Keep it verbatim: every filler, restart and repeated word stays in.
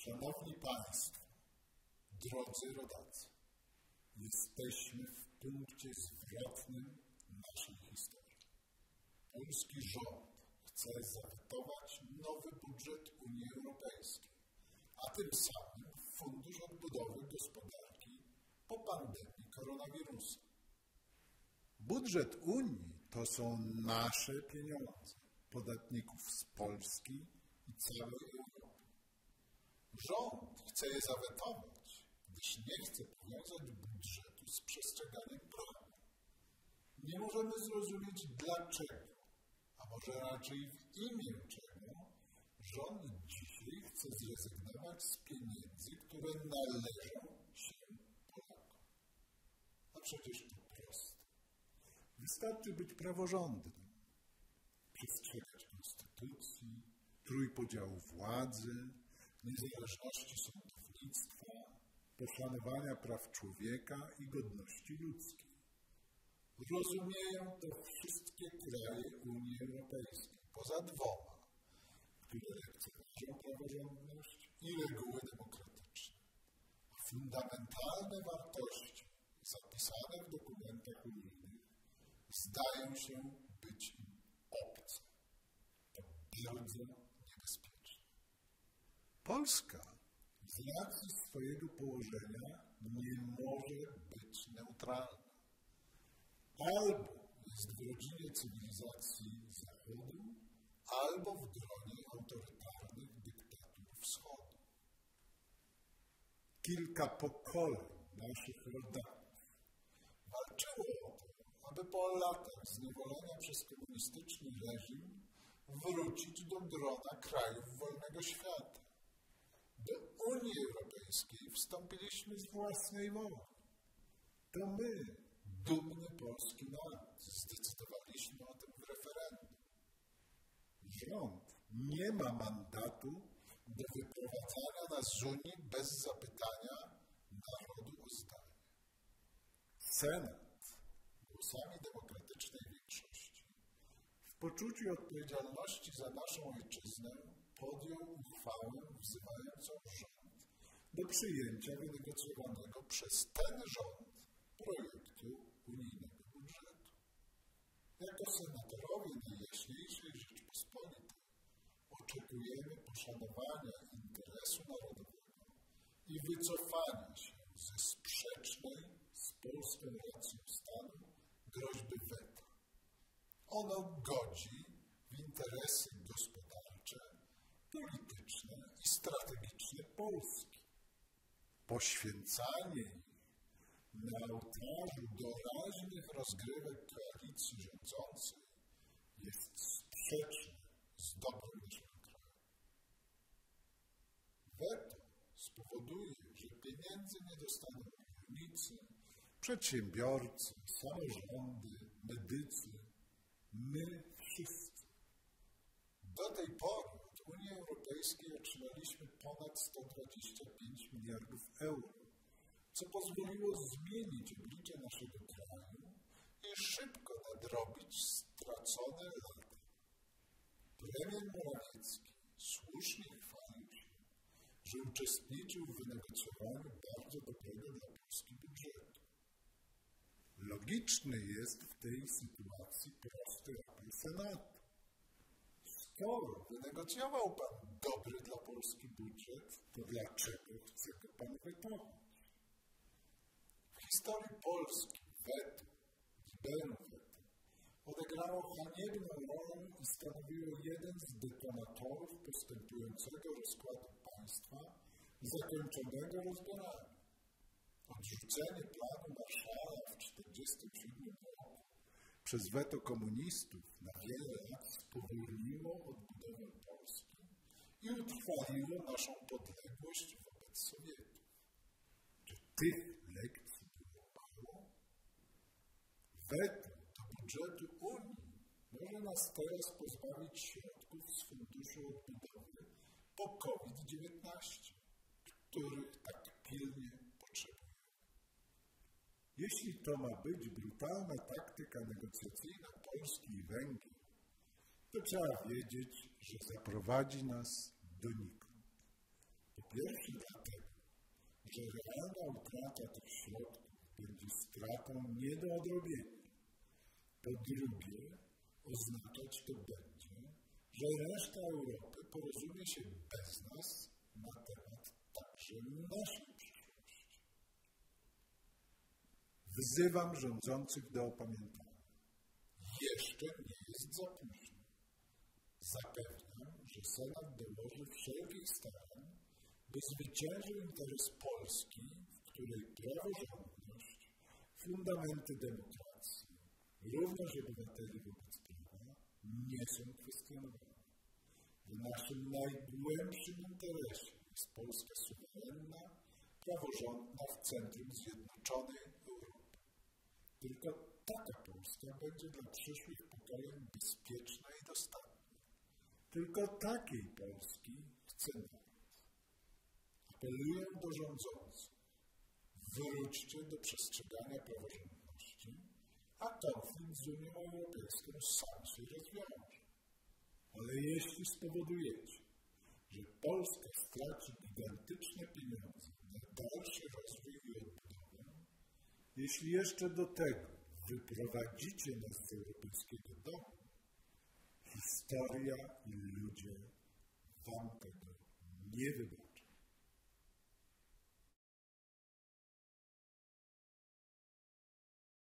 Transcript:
Szanowni Państwo, drodzy rodacy, jesteśmy w punkcie zwrotnym naszej historii. Polski rząd chce zawetować nowy budżet Unii Europejskiej, a tym samym Fundusz Odbudowy Gospodarki po pandemii koronawirusa. Budżet Unii to są nasze pieniądze, podatników z Polski i całej Europy. Rząd chce je zawetować, gdyż nie chce powiązać budżetu z przestrzeganiem prawa. Nie możemy zrozumieć dlaczego, a może raczej w imię czego rząd dzisiaj chce zrezygnować z pieniędzy, które należą się Polakom. A przecież to proste. Wystarczy być praworządnym, przestrzegać konstytucji, trójpodziału władzy, niezależności sądownictwa, poszanowania praw człowieka i godności ludzkiej. Rozumieją to wszystkie kraje Unii Europejskiej, poza dwoma, które lekceważą praworządność i reguły demokratyczne. A fundamentalne wartości zapisane w dokumentach unijnych zdają się być im obce. To bardzo niebezpieczne. Polska z racji swojego położenia nie może być neutralna. Albo jest w rodzinie cywilizacji Zachodu, albo w gronie autorytarnych dyktatur Wschodu. Kilka pokoleń naszych rodaków walczyło o to, aby po latach zniewolenia przez komunistyczny reżim wrócić do grona krajów wolnego świata. Do Unii Europejskiej wstąpiliśmy z własnej woli. To my, dumny polski naród, zdecydowaliśmy o tym w referendum. Rząd nie ma mandatu do wyprowadzania nas z Unii bez zapytania narodu o zdanie. Senat głosami demokratycznej większości w poczuciu odpowiedzialności za naszą ojczyznę podjął uchwałę wzywającą rząd do przyjęcia wynegocjowanego przez ten rząd projektu unijnego budżetu. Jako senatorowie Najjaśniejszej Rzeczypospolitej oczekujemy poszanowania interesu narodowego i wycofania się ze sprzecznej z polską racją stanu groźby weta. Ono godzi w interesy gospodarcze, polityczne i strategiczne Polski. Poświęcanie ich na ołtarzu doraźnych rozgrywek koalicji rządzącej jest sprzeczne z dobrem naszego kraju. Weto spowoduje, że pieniędzy nie dostaną rolnicy, przedsiębiorcy, samorządy, medycy, my wszyscy. Do tej pory od Unii Europejskiej otrzymaliśmy ponad sto dwadzieścia pięć miliardów euro, co pozwoliło zmienić oblicze naszego kraju i szybko nadrobić stracone lata. Premier Morawiecki słusznie chwalił się, że uczestniczył w wynegocjowaniu bardzo dobrego dla Polski budżetu. Logiczny jest w tej sytuacji prosty apel Senatu. Skoro wynegocjował pan dobry dla Polski budżet, to dlaczego chce go pan wetować? W historii Polski weto, liberum veto, odegrało haniebną rolę i stanowiło jeden z detonatorów postępującego rozkładu państwa zakończonego rozbiorami. Odrzucenie planu Marshalla w tysiąc dziewięćset czterdziestym siódmym roku przez weto komunistów na wiele lat spowolniło odbudowę Polski i utrwaliło naszą podległość wobec Sowietów. Czy tych lekcji było mało? Weto do budżetu Unii może nas teraz pozbawić środków z Funduszu Odbudowy po COVID dziewiętnaście, których tak pilnie potrzebujemy. Jeśli to ma być brutalna taktyka negocjacyjna Polski i Węgier, to trzeba wiedzieć, że zaprowadzi nas donikąd. Po pierwsze dlatego, że realna utrata tych środków będzie stratą nie do odrobienia. Po drugie, oznaczać to będzie, że reszta Europy porozumie się bez nas na temat także naszej przyszłości. Wzywam rządzących do opamiętania. Jeszcze nie jest za późno. Zapewniam, że Senat dołoży wszelkich starań, by zwyciężył interes Polski, w której praworządność, fundamenty demokracji, równość obywateli wobec prawa nie są kwestionowane. W naszym najgłębszym interesie jest Polska suwerenna, praworządna w centrum zjednoczonej Europy. Tylko taka Polska będzie dla przyszłych pokoleń bezpieczna i dostatnia. Tylko takiej Polski chce naród. Apeluję do rządzących. Wróćcie do przestrzegania praworządności, a konflikt z Unią Europejską sam się rozwiąże. Ale jeśli spowodujecie, że Polska straci gigantyczne pieniądze na dalszy rozwój i odbudowę, jeśli jeszcze do tego wyprowadzicie nas z europejskiego domu, historia i ludzie wam tego nie wybaczą.